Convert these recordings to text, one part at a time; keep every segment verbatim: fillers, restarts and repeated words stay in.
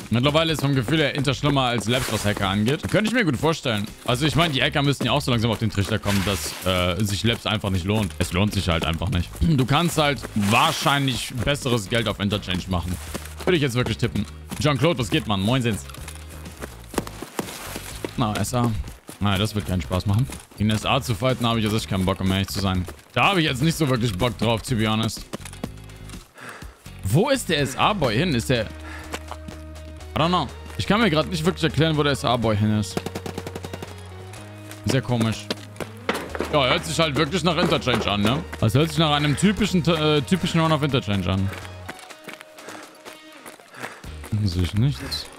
Mittlerweile ist vom Gefühl her Inter schlimmer als Labs, was Hacker angeht. Könnte ich mir gut vorstellen. Also ich meine, die Hacker müssten ja auch so langsam auf den Trichter kommen, dass äh, sich Labs einfach nicht lohnt. Es lohnt sich halt einfach nicht. Du kannst halt wahrscheinlich besseres Geld auf Interchange machen. Würde ich jetzt wirklich tippen. Jean-Claude, was geht, Mann? Moinsens. Na, S A. Naja, das wird keinen Spaß machen. Gegen S A zu fighten habe ich jetzt echt keinen Bock, um ehrlich zu sein. Da habe ich jetzt nicht so wirklich Bock drauf, to be honest. Wo ist der S A-Boy hin? Ist der... I don't know. Ich kann mir gerade nicht wirklich erklären, wo der S A-Boy hin ist. Sehr komisch. Ja, hört sich halt wirklich nach Interchange an, ne? Das hört sich nach einem typischen, äh, typischen Run of Interchange an. Sehe ich nichts.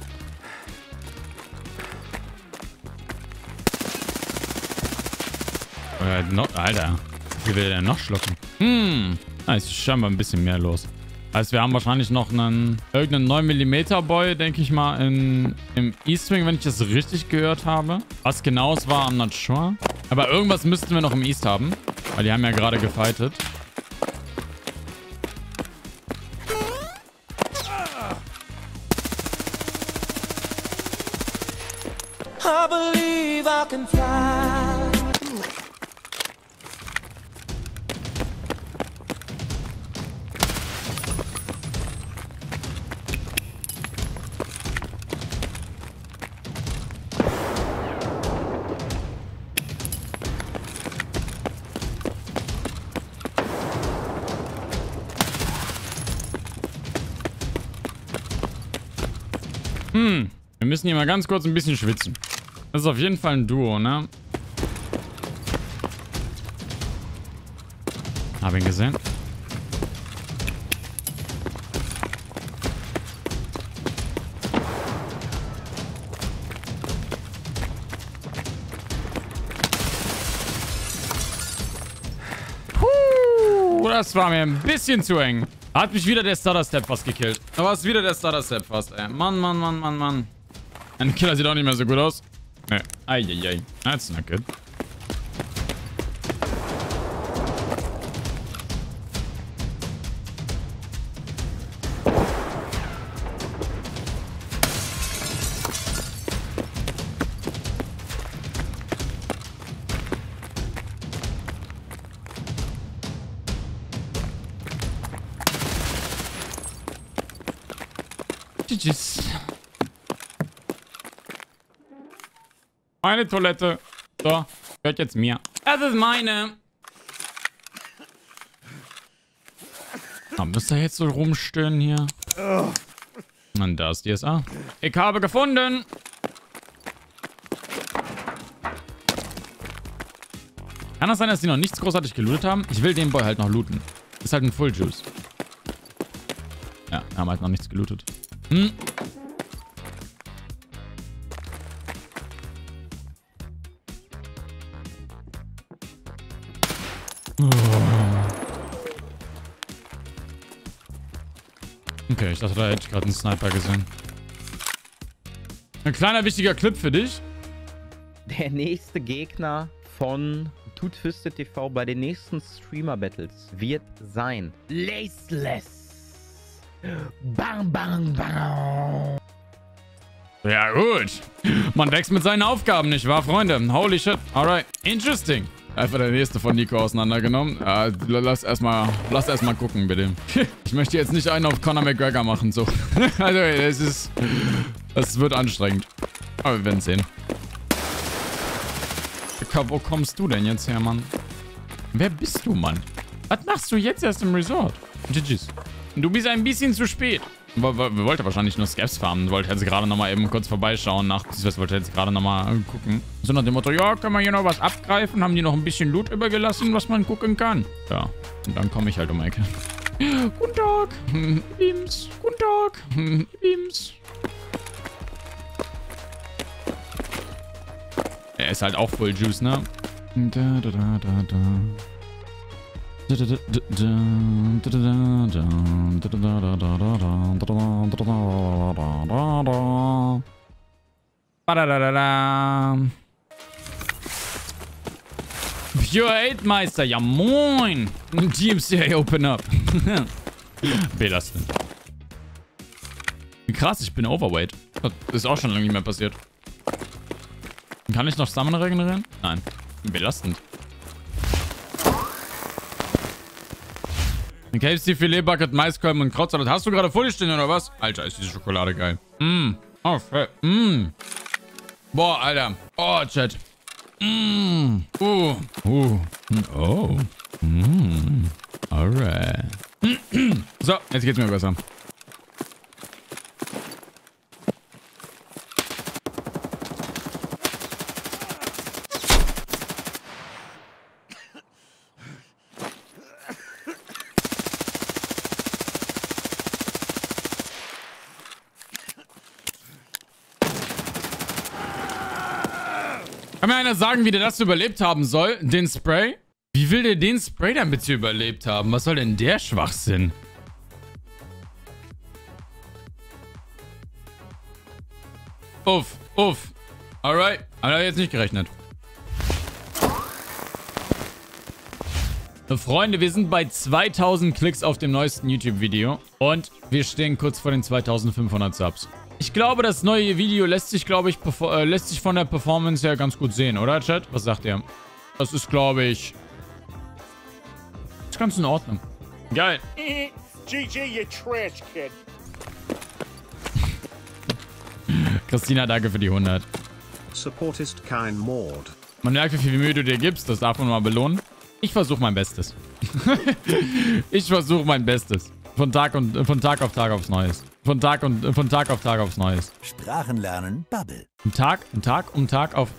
Äh, no, Alter. Wie will der noch schlucken? Hm. Da ist scheinbar ein bisschen mehr los. Heißt, wir haben wahrscheinlich noch einen irgendeinen neun Millimeter Boy, denke ich mal, in, im East-Wing, wenn ich das richtig gehört habe. Was genau es war, I'm not sure. Aber irgendwas müssten wir noch im East haben. Weil die haben ja gerade gefightet. I believe I can fly. Hm, wir müssen hier mal ganz kurz ein bisschen schwitzen. Das ist auf jeden Fall ein Duo, ne? Hab ihn gesehen. Puh, das war mir ein bisschen zu eng. Hat mich wieder der Stutter-Step fast gekillt. Aber es ist wieder der Stutter-Step fast, ey. Mann, Mann, Mann, Mann, Mann. Ein Killer sieht auch nicht mehr so gut aus. Ne. Eieiei. That's not good. Tschüss. Meine Toilette. So, gehört jetzt mir. Das ist meine. Oh, müsst ihr jetzt so rumstöhnen hier? Und da ist die S A. Ich habe gefunden. Kann das sein, dass die noch nichts großartig gelootet haben? Ich will den Boy halt noch looten. Ist halt ein Full Juice. Ja, haben halt noch nichts gelootet. Hm. Okay, ich dachte, da hätte ich gerade einen Sniper gesehen. Ein kleiner wichtiger Clip für dich. Der nächste Gegner von Toothfisted T V bei den nächsten Streamer-Battles wird sein Laceless. Bang, bang, bang. Ja, gut. Man wächst mit seinen Aufgaben, nicht wahr, Freunde? Holy shit. Alright. Interesting. Einfach der nächste von Nico auseinandergenommen. Ja, lass erstmal lass erst mal gucken, bitte. Ich möchte jetzt nicht einen auf Conor McGregor machen, so. Also, es ist... Es wird anstrengend. Aber wir werden sehen. Wo kommst du denn jetzt her, Mann? Wer bist du, Mann? Was machst du jetzt erst im Resort? G Gs. Du bist ein bisschen zu spät. Wir wollten wahrscheinlich nur Scavs farmen. Wollte jetzt gerade nochmal eben kurz vorbeischauen. Nach das wollte jetzt gerade nochmal gucken. So nach dem Motto, ja, können wir hier noch was abgreifen? Haben die noch ein bisschen Loot übergelassen, was man gucken kann? Ja, und dann komme ich halt um die Ecke. Guten Tag. Beams. Guten Tag. Beams. Er ist halt auch voll Juice, ne? Da, da, da, da, da. Pure Eight Meister, ja moin! G M C A open up. Wer das denn? Krass, ich bin overweight. Das ist auch schon lange nicht mehr passiert. Kann ich noch Stamina regenerieren? Nein. Belastend. K F C Filet Bucket, Maiskolben und Krautsalat. Hast du gerade vor dir stehen oder was? Alter, ist diese Schokolade geil. Mm. Oh, fett. Mm. Boah, Alter. Oh, Chat. Mm. Uh. Uh. Oh. Mm. Alright. So, jetzt geht's mir besser. Kann mir einer sagen, wie der das überlebt haben soll? Den Spray? Wie will der den Spray dann bitte überlebt haben? Was soll denn der Schwachsinn? Uff, uff. Alright. Hat er jetzt nicht gerechnet. Freunde, wir sind bei zweitausend Klicks auf dem neuesten YouTube-Video. Und wir stehen kurz vor den zweitausendfünfhundert Subs. Ich glaube, das neue Video lässt sich, glaube ich, äh, lässt sich von der Performance her ganz gut sehen, oder, Chat? Was sagt ihr? Das ist, glaube ich... ist ganz in Ordnung. Geil. G G, you trash kid. Christina, danke für die hundert. Support ist kein Mord. Man merkt, wie viel Mühe du dir gibst. Das darf man mal belohnen. Ich versuche mein Bestes. Ich versuche mein Bestes. Von Tag und von Tag auf Tag aufs Neues. Von Tag und von Tag auf Tag aufs Neues. Sprachen lernen, Bubble. Ein Tag, ein Tag um Tag auf.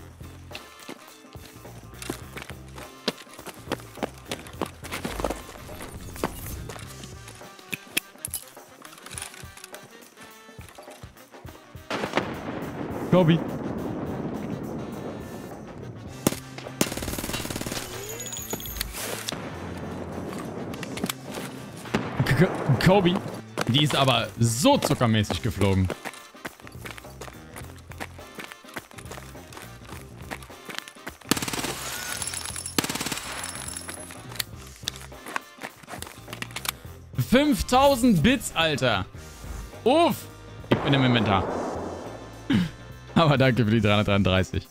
Kobi. Kobe. Die ist aber so zuckermäßig geflogen. fünftausend Bits, Alter. Uff. Ich bin im Inventar. Aber danke für die dreihundertdreiunddreißig.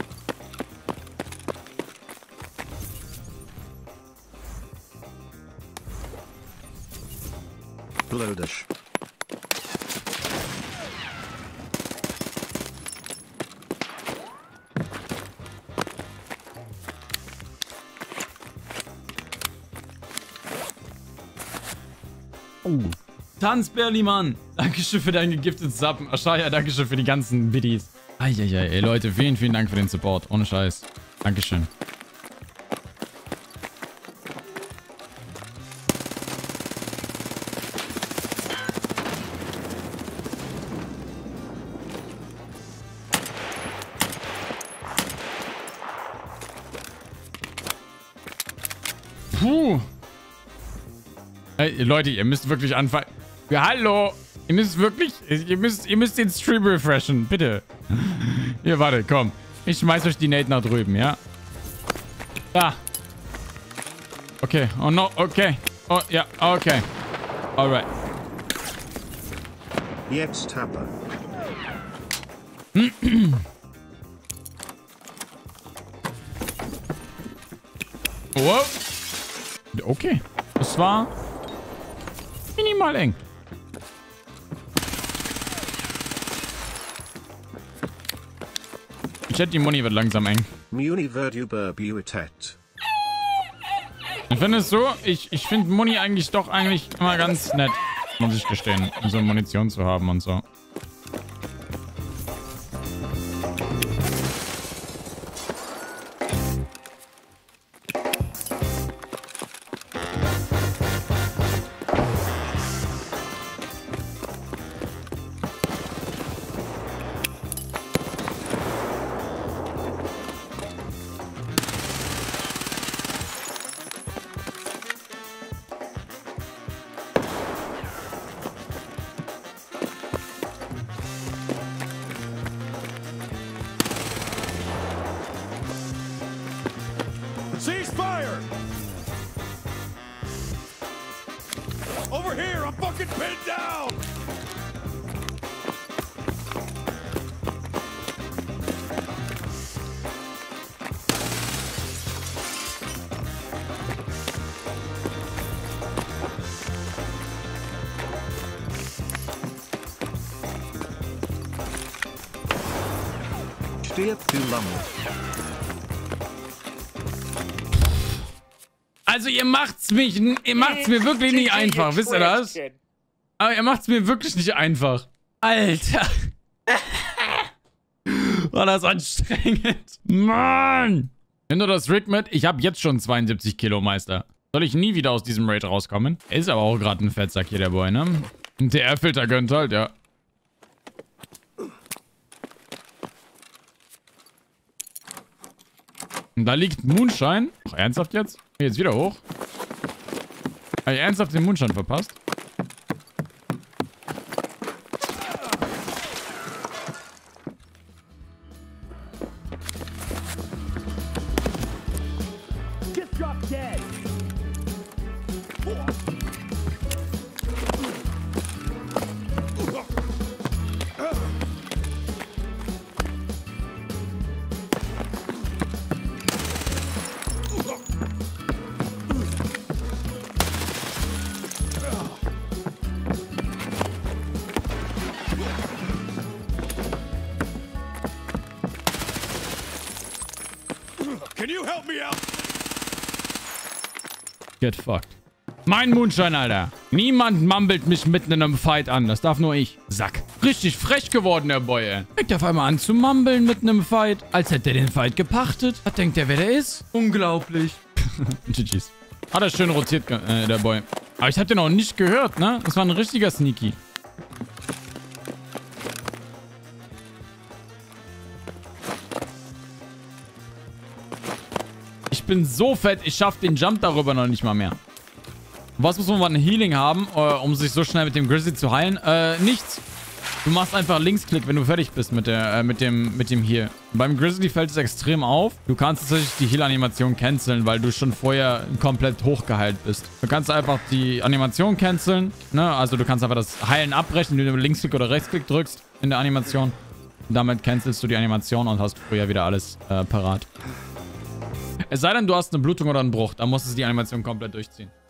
Blödisch. Oh. Tanzberli, Mann. Dankeschön für dein gegiftetes Sub. Ashaya, dankeschön für die ganzen Biddies. Eieiei, ey, Leute, vielen, vielen Dank für den Support. Ohne Scheiß. Dankeschön. Puh. Hey, Leute, ihr müsst wirklich anfangen. Ja, hallo. Ihr müsst wirklich... Ihr müsst, ihr müsst den Stream refreshen. Bitte. Hier, warte, komm. Ich schmeiß euch die Nate nach drüben, ja? Da. Okay. Oh, no. Okay. Oh, ja. Okay. Alright. Jetzt Tapper. Wow. Okay. Das war minimal eng. Ich hätte die Muni wird langsam eng. Ich finde es so, ich, ich finde Muni eigentlich doch eigentlich immer ganz nett, muss ich gestehen, um so Munition zu haben und so. stirbt du Lammel. Also ihr macht's mich, ihr macht's mir wirklich nicht einfach, wisst ihr das? Aber ihr macht's mir wirklich nicht einfach. Alter. War das anstrengend. Mann. Nimm du das Rig mit? Ich habe jetzt schon zweiundsiebzig Kilo, Meister. Soll ich nie wieder aus diesem Raid rauskommen? Er ist aber auch gerade ein Fettsack hier, der Boy, ne? Der Airfilter gönnt halt, ja. Und da liegt Moonshine. Ach, ernsthaft jetzt? Jetzt wieder hoch. Habe ich ernsthaft den Moonshine verpasst? Can you help me out? Get fucked. Mein Moonshine, Alter. Niemand mumbelt mich mitten in einem Fight an. Das darf nur ich. Sack. Richtig frech geworden, der Boy, ey. Fängt auf einmal an zu mumbeln mitten im Fight. Als hätte er den Fight gepachtet. Was denkt der, wer der ist? Unglaublich. G G's. Hat er schön rotiert, äh, der Boy. Aber ich hab den auch nicht gehört, ne? Das war ein richtiger Sneaky. Ich bin so fett, ich schaff den Jump darüber noch nicht mal mehr. Was muss man ein Healing haben, äh, um sich so schnell mit dem Grizzly zu heilen? Äh, nichts. Du machst einfach Linksklick, wenn du fertig bist mit der, äh, mit dem, mit dem Heal. Beim Grizzly fällt es extrem auf. Du kannst tatsächlich die Heal-Animation canceln, weil du schon vorher komplett hochgeheilt bist. Du kannst einfach die Animation canceln, ne? Also du kannst einfach das Heilen abbrechen, indem du Linksklick oder Rechtsklick drückst in der Animation. Damit cancelst du die Animation und hast früher wieder alles äh, parat. Es sei denn, du hast eine Blutung oder einen Bruch. Dann musst du die Animation komplett durchziehen.